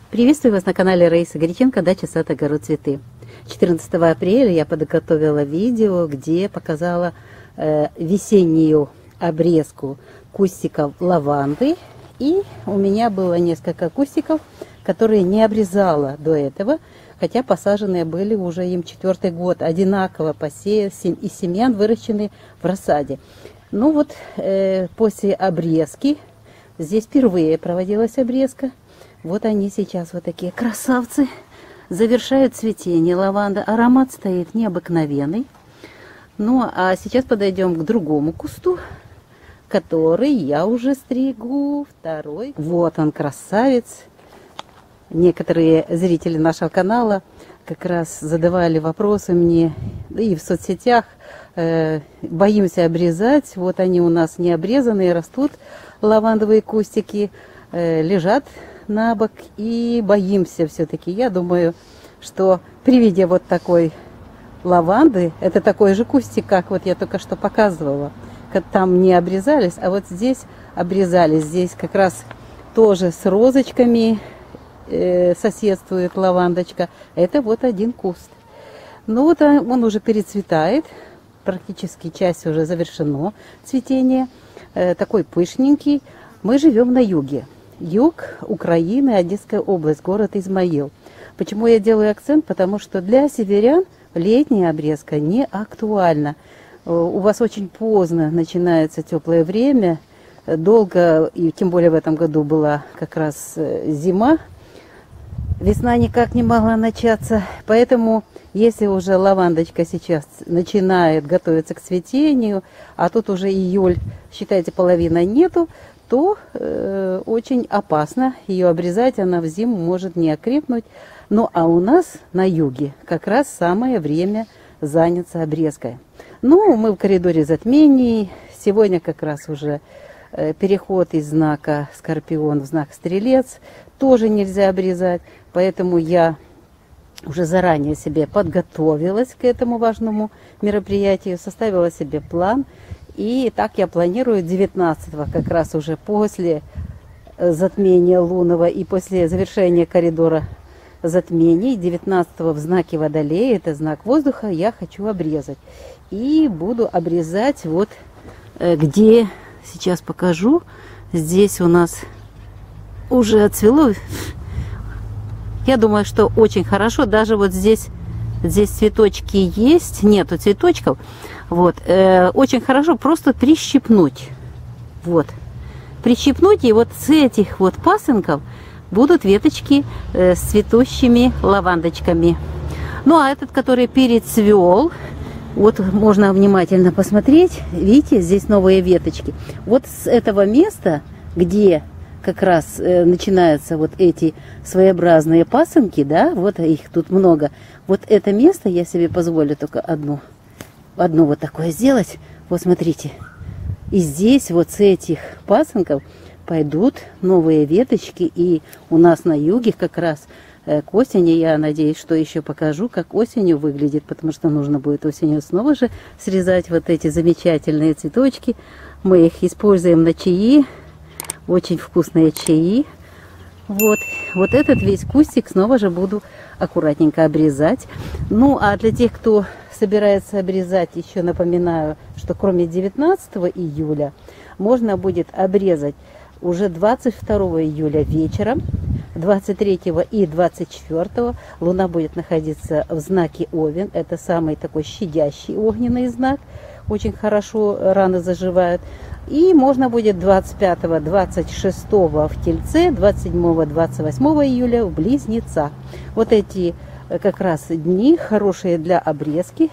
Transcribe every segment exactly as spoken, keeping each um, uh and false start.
Приветствую вас на канале Раисы Горяченко, дача, сад, огород, цветы. четырнадцатого апреля я подготовила видео, где показала э, весеннюю обрезку кустиков лаванды. И у меня было несколько кустиков, которые не обрезала до этого, хотя посаженные были уже им четвертый год, одинаково посеян из семян, выращены в рассаде. Ну вот э, после обрезки, здесь впервые проводилась обрезка. Вот они сейчас, вот такие красавцы, завершают цветение лаванда. Аромат стоит необыкновенный. Ну, а сейчас подойдем к другому кусту, который я уже стригу. Второй. Вот он, красавец. Некоторые зрители нашего канала как раз задавали вопросы мне и в соцсетях. Э, боимся обрезать. Вот они у нас не обрезанные, растут лавандовые кустики, э, лежат на бок, и боимся все-таки. Я думаю, что при виде вот такой лаванды, это такой же кустик, как вот я только что показывала, там не обрезались, а вот здесь обрезались. Здесь как раз тоже с розочками э, соседствует лавандочка. Это вот один куст. Ну вот он уже перецветает, практически часть уже завершено цветение, э, такой пышненький. Мы живем на юге. Юг Украины, Одесская область, город Измаил. Почему я делаю акцент? Потому что для северян летняя обрезка не актуальна. У вас очень поздно начинается теплое время, долго, и тем более в этом году была как раз зима, весна никак не могла начаться. Поэтому, если уже лавандочка сейчас начинает готовиться к цветению, а тут уже июль, считайте, половины нету, то э, очень опасно ее обрезать, она в зиму может не окрепнуть. Ну а у нас на юге как раз самое время заняться обрезкой. Ну, мы в коридоре затмений. Сегодня как раз уже э, переход из знака Скорпион в знак Стрелец. Тоже нельзя обрезать, поэтому я уже заранее себе подготовилась к этому важному мероприятию, составила себе план. И так я планирую девятнадцатого, как раз уже после затмения лунного и после завершения коридора затмений, девятнадцатого в знаке Водолея, это знак воздуха, я хочу обрезать. И буду обрезать вот где, сейчас покажу, здесь у нас уже отцвело. Я думаю, что очень хорошо, даже вот здесь, здесь цветочки есть, нету цветочков. Вот, э, очень хорошо просто прищипнуть. Вот, прищипнуть, и вот с этих вот пасынков будут веточки э, с цветущими лавандочками. Ну, а этот, который перецвел, вот можно внимательно посмотреть, видите, здесь новые веточки. Вот с этого места, где как раз э, начинаются вот эти своеобразные пасынки, да, вот их тут много. Вот это место я себе позволю только одну. Одно вот такое сделать. Вот смотрите. И здесь вот с этих пасынков пойдут новые веточки. И у нас на юге как раз э, к осени, я надеюсь, что еще покажу, как осенью выглядит. Потому что нужно будет осенью снова же срезать вот эти замечательные цветочки. Мы их используем на чаи. Очень вкусные чаи. Вот, вот этот весь кустик снова же буду аккуратненько обрезать. Ну, а для тех, кто собирается обрезать, еще напоминаю, что кроме девятнадцатого июля можно будет обрезать уже двадцать второго июля вечером, двадцать третьего и двадцать четвёртого. Луна будет находиться в знаке Овен. Это самый такой щадящий огненный знак. Очень хорошо раны заживают. И можно будет двадцать пятого — двадцать шестого в Тельце, двадцать седьмого — двадцать восьмого июля в Близнецах. Вот эти как раз дни хорошие для обрезки.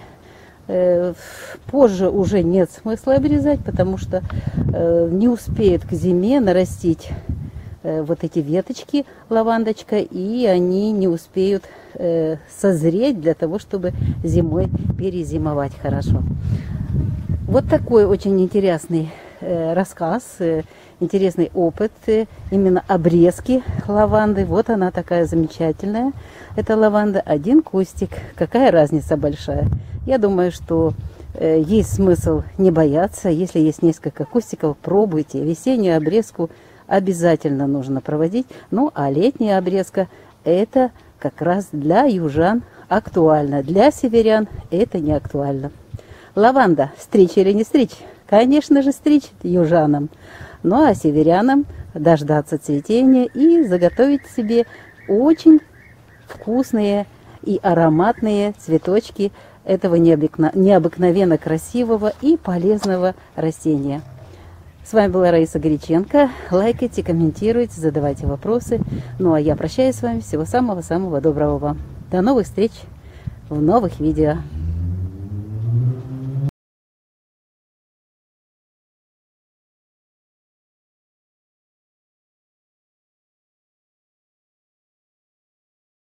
Позже уже нет смысла обрезать, потому что не успеет к зиме нарастить вот эти веточки лавандочка, и они не успеют созреть для того, чтобы зимой перезимовать хорошо. Вот такой очень интересный рассказ, интересный опыт именно обрезки лаванды. Вот она такая замечательная. Это лаванда, один кустик. Какая разница большая. Я думаю, что есть смысл не бояться. Если есть несколько кустиков, пробуйте. Весеннюю обрезку обязательно нужно проводить. Ну, а летняя обрезка это как раз для южан актуально, для северян это не актуально. Лаванда, стричь или не стричь? Конечно же, стричь южанам. Ну а северянам дождаться цветения и заготовить себе очень вкусные и ароматные цветочки этого необыкновенно, необыкновенно красивого и полезного растения. С вами была Раиса Горяченко. Лайкайте, комментируйте, задавайте вопросы. Ну а я прощаюсь с вами. Всего самого-самого доброго вам. До новых встреч в новых видео.